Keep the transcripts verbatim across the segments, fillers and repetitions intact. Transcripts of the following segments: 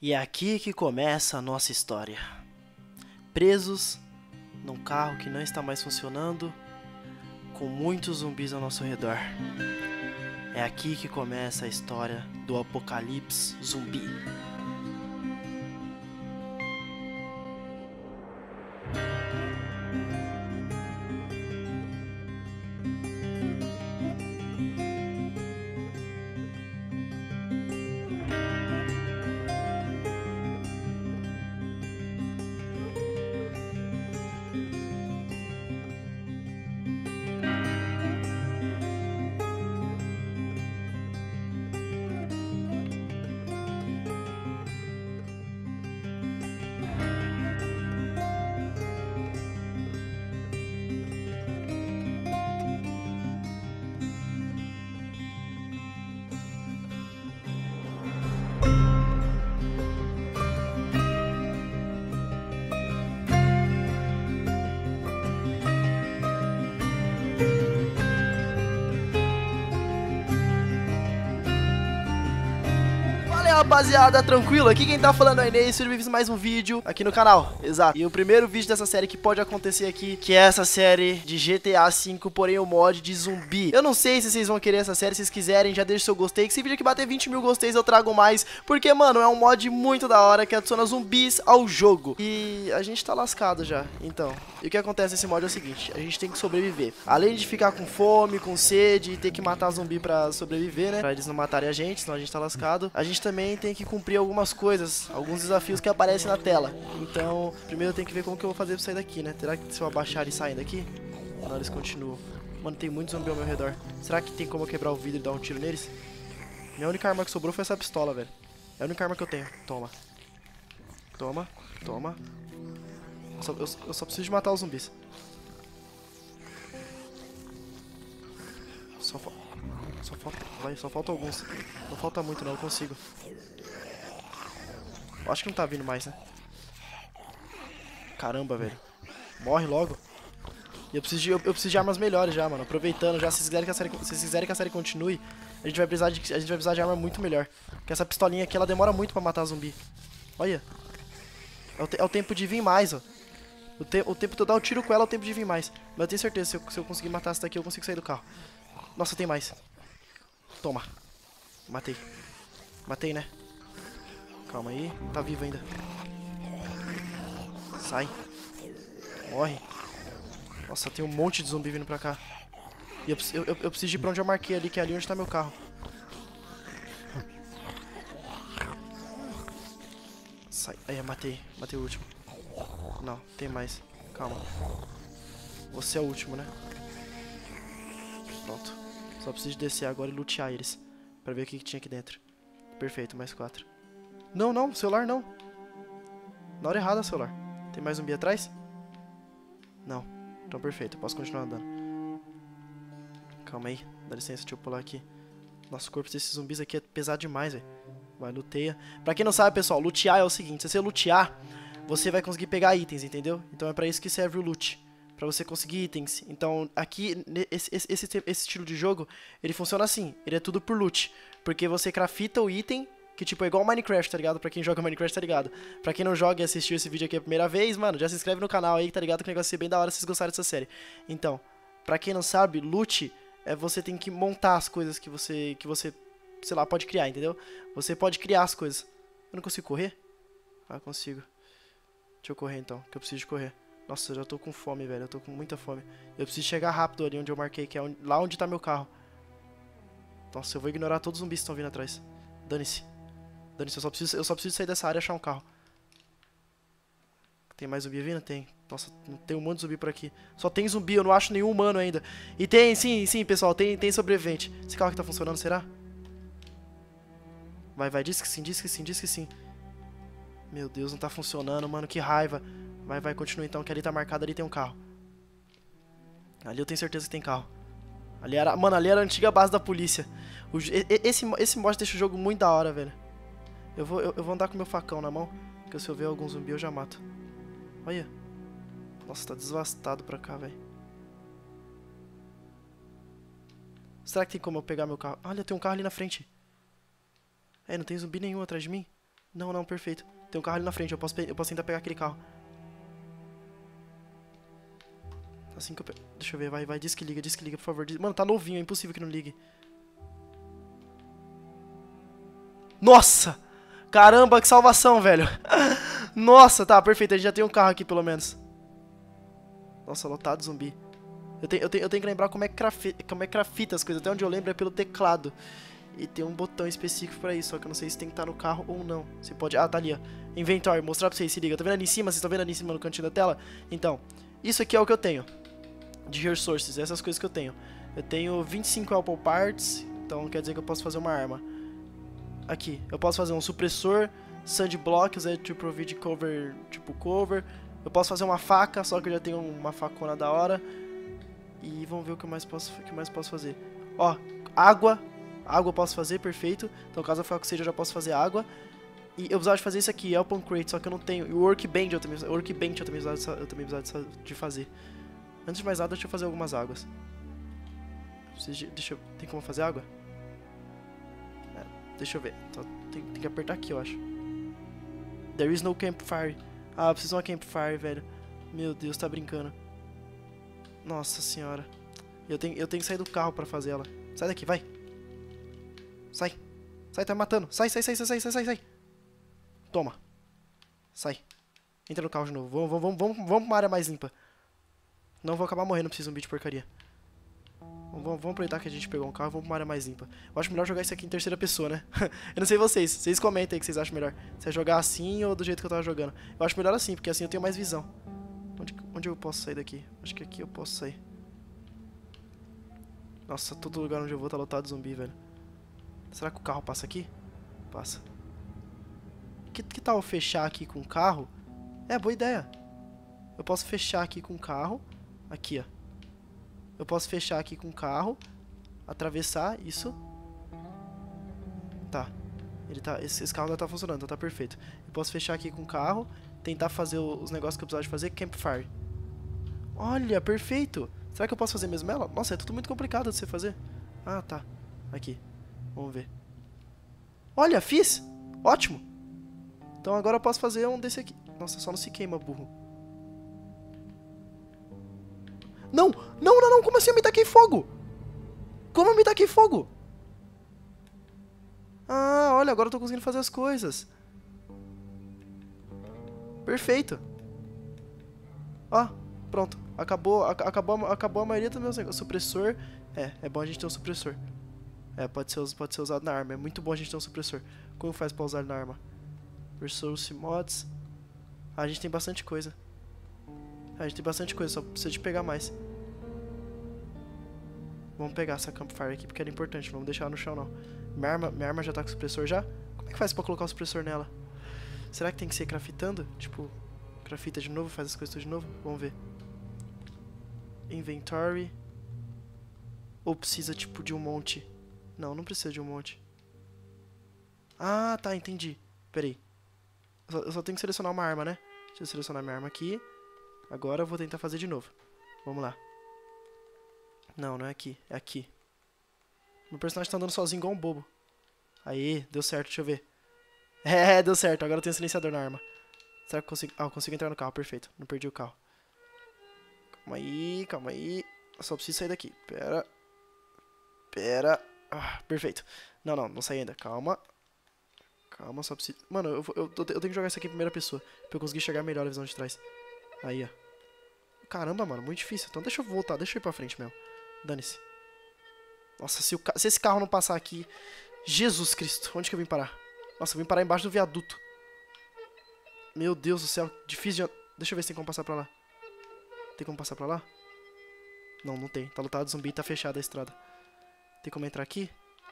E é aqui que começa a nossa história. Presos num carro que não está mais funcionando, com muitos zumbis ao nosso redor. É aqui que começa a história do apocalipse zumbi. Rapaziada, tranquilo? Aqui quem tá falando é Inês, sejam bem-vindos a mais um vídeo aqui no canal, exato. E o primeiro vídeo dessa série que pode acontecer aqui, que é essa série de G T A cinco, porém o mod de zumbi. Eu não sei se vocês vão querer essa série, se vocês quiserem, já deixa o seu gostei, que se vídeo aqui bater vinte mil gosteis eu trago mais, porque, mano, é um mod muito da hora que adiciona zumbis ao jogo. E a gente tá lascado já, então. E o que acontece nesse mod é o seguinte, a gente tem que sobreviver. Além de ficar com fome, com sede e ter que matar zumbi pra sobreviver, né, pra eles não matarem a gente, senão a gente tá lascado, a gente também tem que cumprir algumas coisas, alguns desafios que aparecem na tela. Então, primeiro eu tenho que ver como que eu vou fazer pra sair daqui, né? Será que se eu abaixar eles saem daqui? Não, eles continuam. Mano, tem muito zumbi ao meu redor. Será que tem como eu quebrar o vidro e dar um tiro neles? Minha única arma que sobrou foi essa pistola, velho. É a única arma que eu tenho. Toma. Toma, toma. Eu só, eu, eu só preciso de matar os zumbis. Só, fa só falta... Vai, só falta alguns. Não falta muito não, eu consigo. Eu acho que não tá vindo mais, né? Caramba, velho. Morre logo. E eu preciso de, eu, eu preciso de armas melhores já, mano. Aproveitando já, se vocês quiserem que a série, se vocês quiserem que a série continue, a gente vai precisar de, a gente vai precisar de arma muito melhor. Porque essa pistolinha aqui, ela demora muito pra matar zumbi. Olha. É o, te, é o tempo de vir mais, ó. O, te, o tempo de eu dar o tiro com ela é o tempo de vir mais. Mas eu tenho certeza, se eu, se eu conseguir matar essa daqui, eu consigo sair do carro. Nossa, tem mais. Toma. Matei. Matei, né? Calma aí. Tá vivo ainda. Sai. Morre. Nossa, tem um monte de zumbi vindo pra cá. E eu, eu, eu, eu preciso ir pra onde eu marquei ali, que é ali onde tá meu carro. Sai. Aí, eu matei. Matei o último. Não, tem mais. Calma. Você é o último, né? Pronto. Só preciso descer agora e lutear eles. Pra ver o que, que tinha aqui dentro. Perfeito, mais quatro. Não, não, celular não. Na hora errada, celular. Tem mais zumbi atrás? Não. Então perfeito, eu posso continuar andando. Calma aí, dá licença, deixa eu pular aqui. Nossa, o corpo desses zumbis aqui é pesado demais, velho. Vai, luteia. Pra quem não sabe, pessoal, lutear é o seguinte. Se você lutear, você vai conseguir pegar itens, entendeu? Então é pra isso que serve o loot. Pra você conseguir itens. Então, aqui, esse, esse, esse, esse estilo de jogo, ele funciona assim. Ele é tudo por loot. Porque você crafta o item, que tipo, é igual Minecraft, tá ligado? Pra quem joga Minecraft, tá ligado? Pra quem não joga e assistiu esse vídeo aqui a primeira vez, mano, já se inscreve no canal aí, tá ligado? Que o negócio vai ser bem da hora se vocês gostarem dessa série. Então, pra quem não sabe, loot é você tem que montar as coisas que você, que você, sei lá, pode criar, entendeu? Você pode criar as coisas. Eu não consigo correr? Ah, consigo. Deixa eu correr então, que eu preciso de correr. Nossa, eu já tô com fome, velho. Eu tô com muita fome. Eu preciso chegar rápido ali onde eu marquei, que é onde, lá onde tá meu carro. Nossa, eu vou ignorar todos os zumbis que estão vindo atrás. Dane-se. Dane-se, eu só preciso, eu só preciso sair dessa área e achar um carro. Tem mais zumbi vindo? Tem. Nossa, tem um monte de zumbi por aqui. Só tem zumbi, eu não acho nenhum humano ainda. E tem, sim, sim, pessoal, tem, tem sobrevivente. Esse carro aqui tá funcionando, será? Vai, vai, diz que sim, diz que sim, diz que sim. Meu Deus, não tá funcionando, mano, que raiva. Vai, vai, continua então, que ali tá marcado, ali tem um carro. Ali eu tenho certeza que tem carro. Ali era, mano, ali era a antiga base da polícia. O, esse, esse mod deixa o jogo muito da hora, velho. Eu vou, eu, eu vou andar com meu facão na mão, porque se eu ver algum zumbi eu já mato. Olha. Nossa, tá devastado pra cá, velho. Será que tem como eu pegar meu carro? Olha, tem um carro ali na frente. É, não tem zumbi nenhum atrás de mim. Não, não, perfeito. Tem um carro ali na frente, eu posso, eu posso tentar pegar aquele carro. Assim que eu pego... Deixa eu ver, vai, vai, diz que liga, diz que liga, por favor. Diz... Mano, tá novinho, é impossível que não ligue. Nossa! Caramba, que salvação, velho. Nossa, tá, perfeito, a gente já tem um carro aqui, pelo menos. Nossa, lotado zumbi. Eu tenho, eu tenho, eu tenho que lembrar como é que grafita, como é que grafita as coisas. Até onde eu lembro é pelo teclado. E tem um botão específico pra isso, só que eu não sei se tem que estar no carro ou não. Você pode... Ah, tá ali, ó. Inventory, mostrar pra vocês, se liga. Tá vendo ali em cima? Vocês estão vendo ali em cima no cantinho da tela? Então, isso aqui é o que eu tenho de resources, essas coisas que eu tenho. Eu tenho vinte e cinco Apple Parts, então quer dizer que eu posso fazer uma arma. Aqui, eu posso fazer um supressor, sandblock, usar to provide cover, tipo cover. Eu posso fazer uma faca, só que eu já tenho uma facona da hora. E vamos ver o que eu mais posso, o que mais posso fazer. Ó, água. Água eu posso fazer, perfeito. Então caso a faca seja, eu já posso fazer água. E eu precisava de fazer isso aqui, Elpon Crate, só que eu não tenho. E o Workbench eu também, workbench eu também precisava, eu também precisava de fazer. Antes de mais nada, deixa eu fazer algumas águas. Deixa eu, tem como fazer água? É, deixa eu ver. Então, tem, tem que apertar aqui, eu acho. There is no campfire. Ah, eu preciso de uma campfire, velho. Meu Deus, tá brincando. Nossa senhora. Eu tenho, eu tenho que sair do carro pra fazer ela. Sai daqui, vai. Sai. Sai, tá me matando. Sai, sai, sai, sai, sai, sai, sai, sai. Toma. Sai. Entra no carro de novo. Vamos, vamos, vamos, vamos pra uma área mais limpa. Não vou acabar morrendo pra esse zumbi de porcaria. Vamos, vamos aproveitar que a gente pegou um carro e vamos pra uma área mais limpa. Eu acho melhor jogar isso aqui em terceira pessoa, né? Eu não sei vocês. Vocês comentem aí o que vocês acham melhor. Se é jogar assim ou do jeito que eu tava jogando. Eu acho melhor assim, porque assim eu tenho mais visão. Onde, onde eu posso sair daqui? Acho que aqui eu posso sair. Nossa, todo lugar onde eu vou tá lotado de zumbi, velho. Será que o carro passa aqui? Passa. Que, que tal eu fechar aqui com o carro? É, boa ideia. Eu posso fechar aqui com o carro. Aqui, ó. Eu posso fechar aqui com o carro. Atravessar, isso. Tá. Ele tá esse, esse carro ainda tá funcionando, então tá perfeito. Eu posso fechar aqui com o carro. Tentar fazer os negócios que eu precisava de fazer. Campfire. Olha, perfeito. Será que eu posso fazer mesmo ela? Nossa, é tudo muito complicado de você fazer. Ah, tá. Aqui. Vamos ver. Olha, fiz! Ótimo! Então agora eu posso fazer um desse aqui. Nossa, só não se queima, burro. Não! Não, não, não! Como assim eu me taquei fogo? Como eu me taquei fogo? Ah, olha, agora eu tô conseguindo fazer as coisas. Perfeito. Ó, pronto. Acabou, acabou, acabou a maioria dos meus negócios. Supressor. É, é bom a gente ter um supressor. É, pode ser, pode ser usado na arma. É muito bom a gente ter um supressor. Como faz pra usar ele na arma? Resource mods. Ah, a gente tem bastante coisa. Ah, a gente tem bastante coisa, só precisa de pegar mais. Vamos pegar essa campfire aqui porque ela é importante. Vamos deixar ela no chão, não. Minha arma, minha arma já tá com o supressor já? Como é que faz pra colocar o supressor nela? Será que tem que ser grafitando? Tipo, grafita de novo, faz as coisas tudo de novo? Vamos ver. Inventory. Ou precisa, tipo, de um monte? Não, não precisa de um monte. Ah, tá, entendi. Pera aí. Eu só, eu só tenho que selecionar uma arma, né? Deixa eu selecionar minha arma aqui. Agora eu vou tentar fazer de novo. Vamos lá. Não, não é aqui. É aqui. Meu personagem tá andando sozinho igual um bobo. Aí, deu certo, deixa eu ver. É, deu certo. Agora eu tenho silenciador na arma. Será que eu consigo... Ah, eu consigo entrar no carro, perfeito. Não perdi o carro. Calma aí, calma aí. Eu só preciso sair daqui. Pera. Pera. Ah, perfeito. Não, não, não saí ainda. Calma. Calma, só preciso... Mano, eu, eu, eu tenho que jogar isso aqui em primeira pessoa. Pra eu conseguir enxergar melhor a visão de trás. Aí, ó. Caramba, mano, muito difícil. Então deixa eu voltar, deixa eu ir pra frente mesmo. Dane-se. Nossa, se, o ca... se esse carro não passar aqui... Jesus Cristo, onde que eu vim parar? Nossa, eu vim parar embaixo do viaduto. Meu Deus do céu, difícil de... Deixa eu ver se tem como passar pra lá. Tem como passar pra lá? Não, não tem. Tá lotado de zumbi e tá fechada a estrada. Tem como entrar aqui?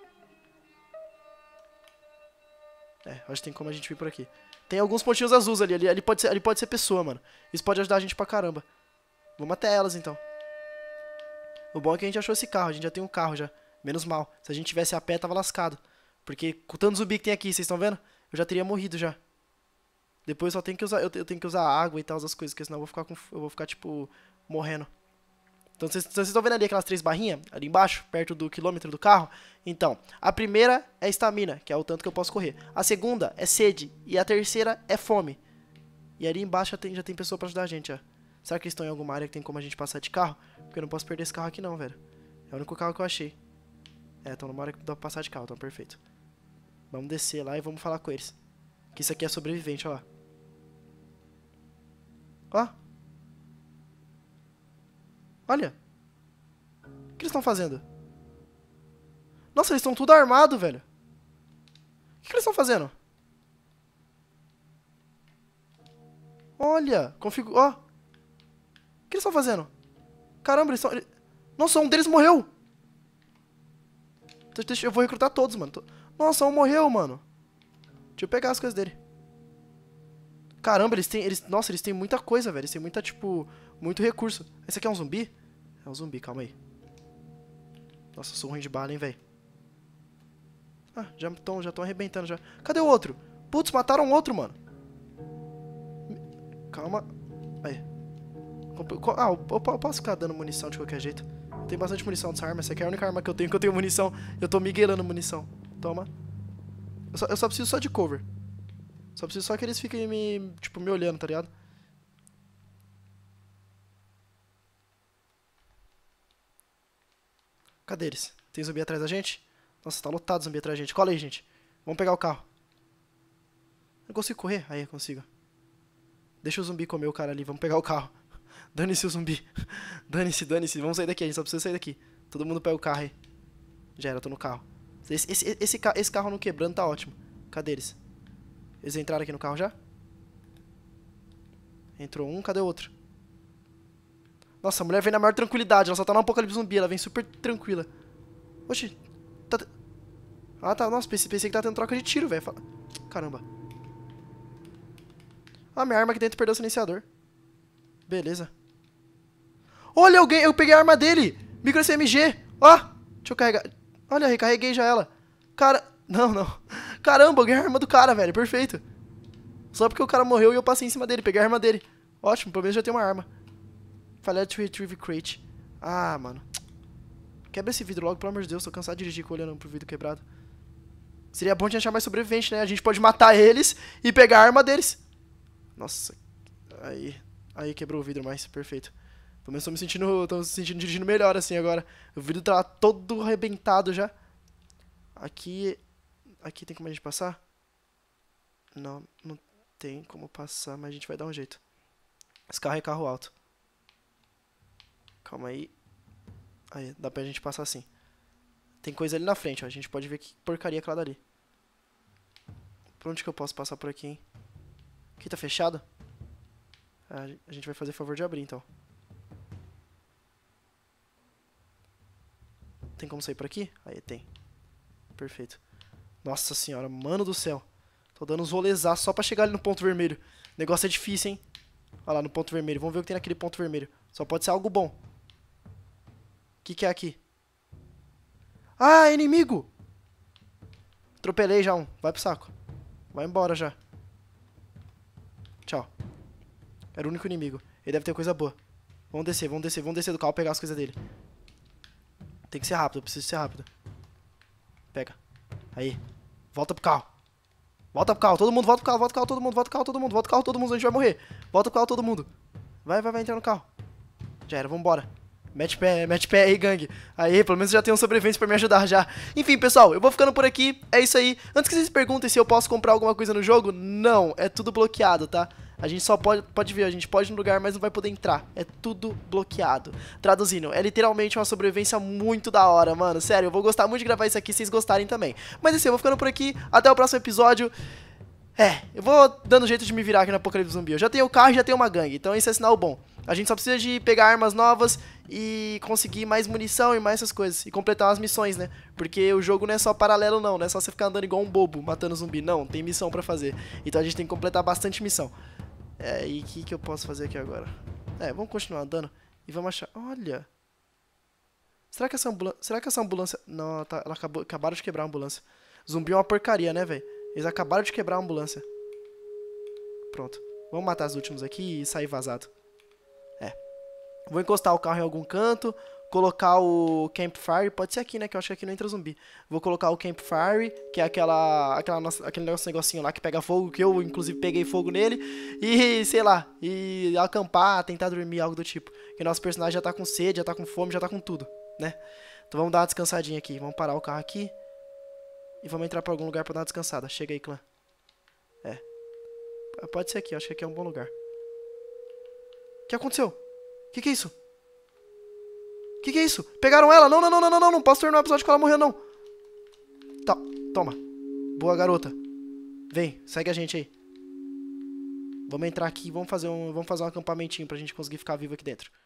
É, acho que tem como a gente vir por aqui. Tem alguns pontinhos azuis ali. Ali, ali, pode ser, ali pode ser pessoa, mano. Isso pode ajudar a gente pra caramba. Vamos até elas, então. O bom é que a gente achou esse carro. A gente já tem um carro já. Menos mal. Se a gente tivesse a pé, tava lascado. Porque com o tanto zumbi que tem aqui, vocês estão vendo? Eu já teria morrido já. Depois só tem que usar... Eu, eu tenho que usar água e tal, as coisas. Porque senão eu vou ficar com... Eu vou ficar, tipo... Morrendo. Então, vocês estão vendo ali aquelas três barrinhas, ali embaixo, perto do quilômetro do carro? Então, a primeira é estamina, que é o tanto que eu posso correr. A segunda é sede. E a terceira é fome. E ali embaixo já tem, já tem pessoa pra ajudar a gente, ó. Será que eles estão em alguma área que tem como a gente passar de carro? Porque eu não posso perder esse carro aqui não, velho. É o único carro que eu achei. É, estão numa área que dá pra passar de carro, então perfeito. Vamos descer lá e vamos falar com eles. Que isso aqui é sobrevivente, ó. Ó. Olha. O que eles estão fazendo? Nossa, eles estão tudo armado, velho. O que, que eles estão fazendo? Olha. Configura... Ó. O que eles estão fazendo? Caramba, eles estão... Nossa, um deles morreu. Deixa, eu vou recrutar todos, mano. Nossa, um morreu, mano. Deixa eu pegar as coisas dele. Caramba, eles têm... Eles, nossa, eles têm muita coisa, velho. Eles têm muita, tipo... Muito recurso. Esse aqui é um zumbi? É um zumbi, calma aí. Nossa, eu sou ruim de bala, hein, velho. Ah, já estão já tão arrebentando já. Cadê o outro? Putz, mataram o outro, mano. Calma. Aí. Ah, eu, eu posso ficar dando munição de qualquer jeito. Tem bastante munição dessa arma. Essa aqui é a única arma que eu tenho que eu tenho munição. Eu tô miguelando munição. Toma. Eu só, eu só preciso só de cover. Só preciso só que eles fiquem me, tipo, me olhando, tá ligado? Cadê eles? Tem zumbi atrás da gente? Nossa, tá lotado zumbi atrás da gente. Cola aí, gente. Vamos pegar o carro. Eu consigo correr? Aí, eu consigo. Deixa o zumbi comer o cara ali. Vamos pegar o carro. Dane-se o zumbi. Dane-se, dane-se. Vamos sair daqui. A gente só precisa sair daqui. Todo mundo pega o carro aí. Já era, eu tô no carro. Esse, esse, esse, esse carro não quebrando tá ótimo. Cadê eles? Eles entraram aqui no carro já? Entrou um, cadê o outro? Nossa, a mulher vem na maior tranquilidade. Ela só tá no apocalipse zumbi. Ela vem super tranquila. Oxi. Tá... Ah, tá. Nossa, pensei, pensei que tá tendo troca de tiro, velho. Caramba. Ah, minha arma aqui dentro perdeu o silenciador. Beleza. Olha, alguém, eu peguei a arma dele. Micro S M G. Ó, deixa eu carregar. Olha, recarreguei já ela. Cara, não, não. Caramba, eu ganhei a arma do cara, velho. Perfeito. Só porque o cara morreu e eu passei em cima dele. Peguei a arma dele. Ótimo, pelo menos já tem uma arma. Falei to retrieve crate. Ah, mano. Quebra esse vidro logo, pelo amor de Deus. Tô cansado de dirigir olhando pro vidro quebrado. Seria bom de achar mais sobrevivente, né? A gente pode matar eles e pegar a arma deles. Nossa. Aí. Aí quebrou o vidro mais. Perfeito. Pelo menos tô me sentindo. Tô me sentindo dirigindo melhor assim agora. O vidro tá todo arrebentado já. Aqui. Aqui tem como a gente passar? Não, não tem como passar, mas a gente vai dar um jeito. Esse carro é carro alto. Calma aí. Aí, dá pra gente passar assim. Tem coisa ali na frente, ó. A gente pode ver que porcaria é aquela dali. Por onde que eu posso passar por aqui, hein? Aqui tá fechado? Ah, a gente vai fazer favor de abrir, então. Tem como sair por aqui? Aí, tem. Perfeito. Nossa senhora, mano do céu. Tô dando uns rolezás só pra chegar ali no ponto vermelho. O negócio é difícil, hein? Olha lá, no ponto vermelho. Vamos ver o que tem naquele ponto vermelho. Só pode ser algo bom. O que que é aqui? Ah, inimigo! Atropelei já um. Vai pro saco. Vai embora já. Tchau. Era o único inimigo. Ele deve ter coisa boa. Vamos descer, vamos descer, vamos descer do carro e pegar as coisas dele. Tem que ser rápido, eu preciso ser rápido. Pega. Aí. Volta pro carro. Volta pro carro, todo mundo, volta pro carro, volta pro carro, todo mundo, volta pro carro, todo mundo, volta pro carro, todo mundo, a gente vai morrer. Volta pro carro, todo mundo. Vai, vai, vai entrar no carro. Já era, vambora. Mete pé, mete pé aí, gangue. Aí, pelo menos já tem um sobrevivente pra me ajudar já. Enfim, pessoal, eu vou ficando por aqui. É isso aí. Antes que vocês perguntem se eu posso comprar alguma coisa no jogo, não, é tudo bloqueado, tá? A gente só pode, pode ver, a gente pode ir no lugar, mas não vai poder entrar. É tudo bloqueado. Traduzindo, é literalmente uma sobrevivência muito da hora, mano. Sério, eu vou gostar muito de gravar isso aqui se vocês gostarem também. Mas assim, eu vou ficando por aqui. Até o próximo episódio. É, eu vou dando jeito de me virar aqui no Apocalipse Zumbi. Eu já tenho o carro e já tenho uma gangue, então esse é sinal bom. A gente só precisa de pegar armas novas e conseguir mais munição e mais essas coisas. E completar umas missões, né? Porque o jogo não é só paralelo não, não é só você ficar andando igual um bobo, matando zumbi. Não, tem missão pra fazer. Então a gente tem que completar bastante missão. É, e o que, que eu posso fazer aqui agora? É, vamos continuar andando e vamos achar... Olha... Será que essa ambulância... Será que essa ambulância... Não, tá... ela acabou... acabaram de quebrar a ambulância. Zumbi é uma porcaria, né, velho? Eles acabaram de quebrar a ambulância. Pronto. Vamos matar os últimos aqui e sair vazado. É. Vou encostar o carro em algum canto. Colocar o campfire, pode ser aqui, né, que eu acho que aqui não entra zumbi. Vou colocar o campfire, que é aquela, aquela nossa, aquele negócio, negocinho lá que pega fogo, que eu inclusive peguei fogo nele. E, sei lá, e acampar, tentar dormir, algo do tipo. Que nosso personagem já tá com sede, já tá com fome, já tá com tudo, né. Então vamos dar uma descansadinha aqui, vamos parar o carro aqui. E vamos entrar pra algum lugar pra dar uma descansada. Chega aí, clã. É. Pode ser aqui, eu acho que aqui é um bom lugar. O que aconteceu? O que que é isso? Que que é isso? Pegaram ela? Não, não, não, não, não, não. Não posso terminar o episódio com ela morrendo, não. Tá, toma. Boa, garota. Vem, segue a gente aí. Vamos entrar aqui e vamos fazer um, vamos fazer um acampamentinho pra gente conseguir ficar vivo aqui dentro.